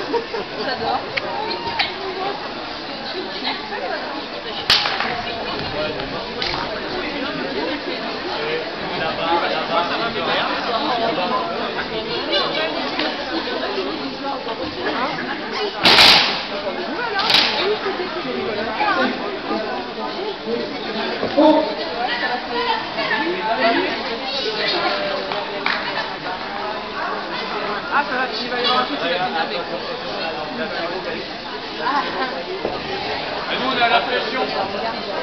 J'adore. Ah, ça va, il va y avoir un truc qui va finir avec. Et nous, on a la pression.